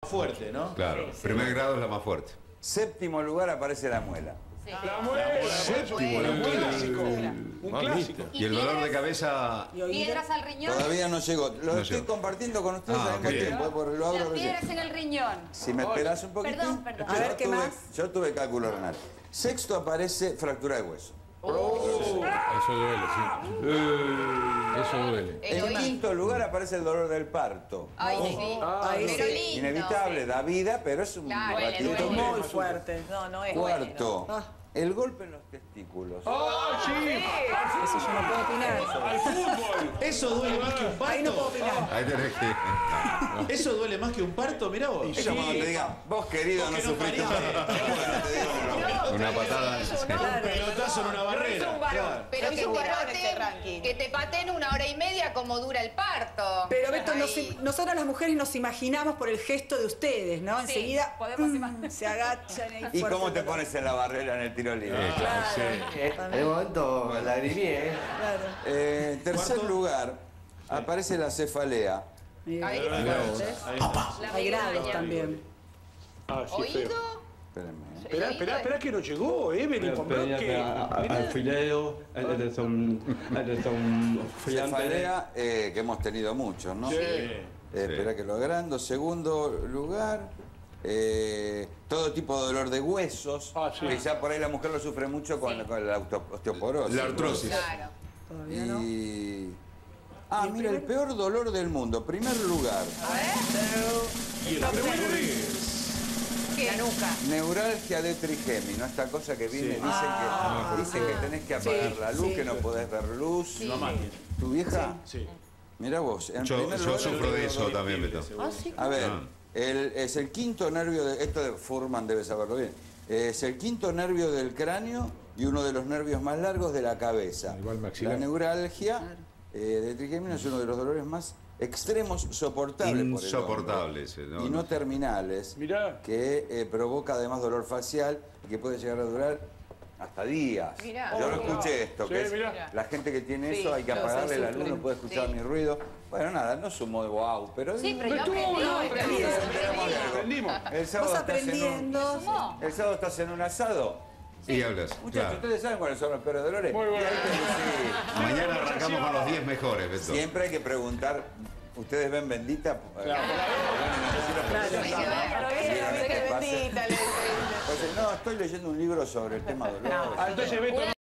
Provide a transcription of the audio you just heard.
Fuerte, ¿no? Claro, primer grado es la más fuerte. Séptimo lugar aparece la muela. Sí. La muela. Séptimo, Un clásico. Un Mamita. clásico. Y el dolor de cabeza... ¿Piedras al riñón? Todavía no llegó. Lo No estoy llegó. compartiendo con ustedes Ah, al mismo ok. tiempo, porque lo abro Las recién. piedras en el riñón. Si me esperas un poquito. Perdón. A ver, ¿qué más? Yo tuve cálculo renal. Sexto aparece fractura de hueso. Eso duele, sí. Eso duele. En quinto lugar aparece el dolor del parto. Ay, sí. Ahí Pero sí. lindo. Inevitable, da vida, pero es un Claro, ratito. duele. Muy fuerte. No es Cuarto, bueno. el golpe en los testículos. ¡Ah, sí! Eso yo no puedo opinar. ¡Al fútbol! ¿Eso duele más que un parto? Ahí no puedo opinar. Ahí tenés que... ¿Eso duele más que un parto? Mirá vos. Eso cuando te digan, vos querido no que no sufriste. pariste. Bueno, te digo que no. Una patada. Un pelotazo en una barrera. Claro. Pero Soy que un te, varón este ranking. pateen, que te pateen 1 hora y media como dura el parto. Pero Beto, Ahí. nosotras las mujeres nos imaginamos por el gesto de ustedes, ¿no? Sí, Enseguida podemos imaginar. se agachan ahí ¿Y fuerte cómo te el dolor. pones en la barrera en el tiro libre? Claro. En el momento lagrimié, Claro. Tercer ¿Cuánto? lugar, aparece la cefalea. Ahí Ahí. hay grados también. Ah, sí, feo. ¿Oído? Espérenme. Espera que no llegó, Evelyn, con bloque. al fileo, son friantes. Cefalea, que hemos tenido muchos, ¿no? Sí. Espera que lo agrando. Segundo lugar, todo tipo de dolor de huesos. Ah, sí. Que ya por ahí la mujer lo sufre mucho con la osteoporosis. La artrosis. Claro. Todavía no. Y... Ah, mira, el peor dolor del mundo. Primer lugar, Y el primero es... La nuca. neuralgia de trigémino. Esta cosa que viene, dicen que tenés que apagar Sí, la luz, sí. que no podés ver luz. Una máquina. ¿Tu vieja? Sí. Mira vos. En Yo primer lugar, sufro de eso dolor. también, Beto. A ver, es el quinto nervio, esto de Fuhrman debe saberlo bien, es el quinto nervio del cráneo y uno de los nervios más largos de la cabeza. Igual maxilar. La neuralgia de trigémino es uno de los dolores más extremos soportables por el hombre. Insoportables. Y no terminales, Mirá. que provoca además dolor facial y que puede llegar a durar hasta días. Mirá. Yo lo escuché esto, Sí, que es mirá. la gente que tiene Sí, eso, hay que yo sé, apagarle la luz, sufren. no puede escuchar Sí. ni ruido. Bueno, nada, no sumo de wow, pero... Sí, pero yo Estuvo, aprendí. aprendimos. El sábado Vos estás en aprendiendo. el sábado estás en un asado. Y hablas. Muchachos, Claro. ¿ustedes saben cuáles son los peores dolores? Muy bueno. Y ahí te- Mañana arrancamos con los 10 mejores, Beto. sí, siempre hay que preguntar, ¿ustedes ven bendita? Bendita, le dice. No, estoy leyendo un libro sobre el tema dolor. Ah, entonces Beto Una